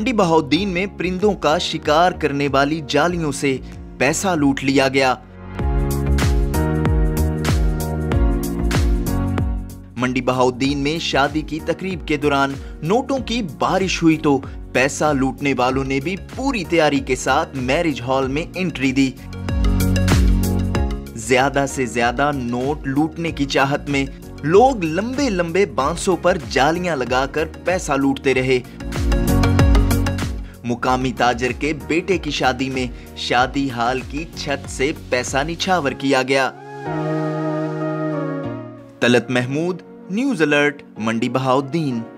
मंडी बहाउद्दीन में परिंदों का शिकार करने वाली जालियों से पैसा लूट लिया गया। मंडी बहाउद्दीन में शादी की तकरीब के दौरान नोटों की बारिश हुई तो पैसा लूटने वालों ने भी पूरी तैयारी के साथ मैरिज हॉल में एंट्री दी। ज्यादा से ज्यादा नोट लूटने की चाहत में लोग लंबे लंबे बांसों पर जालियां लगाकर पैसा लूटते रहे। मुकामी ताजर के बेटे की शादी में शादी हाल की छत से पैसा निछावर किया गया। Talat Mahmood, news alert, Mandi Bahauddin.